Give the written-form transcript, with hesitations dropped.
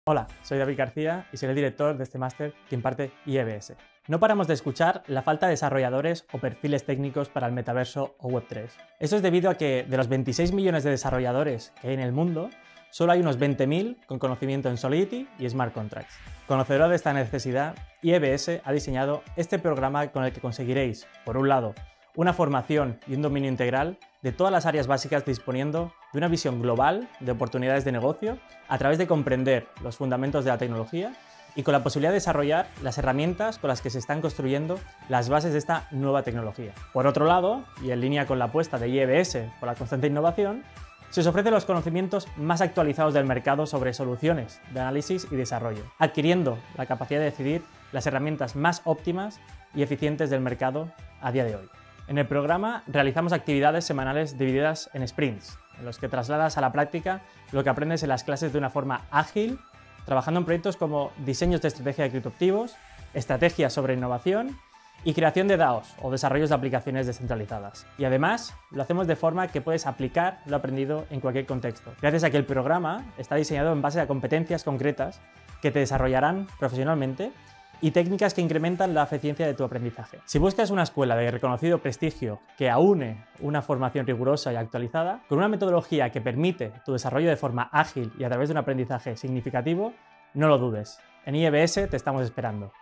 Hola, soy David García y soy el director de este máster que imparte IEBS. No paramos de escuchar la falta de desarrolladores o perfiles técnicos para el metaverso o Web3. Eso es debido a que de los 26 millones de desarrolladores que hay en el mundo, solo hay unos 20.000 con conocimiento en Solidity y Smart Contracts. Conocedora de esta necesidad, IEBS ha diseñado este programa con el que conseguiréis, por un lado, una formación y un dominio integral de todas las áreas básicas, disponiendo de una visión global de oportunidades de negocio a través de comprender los fundamentos de la tecnología y con la posibilidad de desarrollar las herramientas con las que se están construyendo las bases de esta nueva tecnología. Por otro lado, y en línea con la apuesta de IEBS por la constante innovación, se os ofrecen los conocimientos más actualizados del mercado sobre soluciones de análisis y desarrollo, adquiriendo la capacidad de decidir las herramientas más óptimas y eficientes del mercado a día de hoy. En el programa realizamos actividades semanales divididas en sprints, en los que trasladas a la práctica lo que aprendes en las clases de una forma ágil, trabajando en proyectos como diseños de estrategia de criptoactivos, estrategias sobre innovación y creación de DAOs o desarrollos de aplicaciones descentralizadas. Y además lo hacemos de forma que puedes aplicar lo aprendido en cualquier contexto, gracias a que el programa está diseñado en base a competencias concretas que te desarrollarán profesionalmente y técnicas que incrementan la eficiencia de tu aprendizaje. Si buscas una escuela de reconocido prestigio que aúne una formación rigurosa y actualizada, con una metodología que permite tu desarrollo de forma ágil y a través de un aprendizaje significativo, no lo dudes. En IEBS te estamos esperando.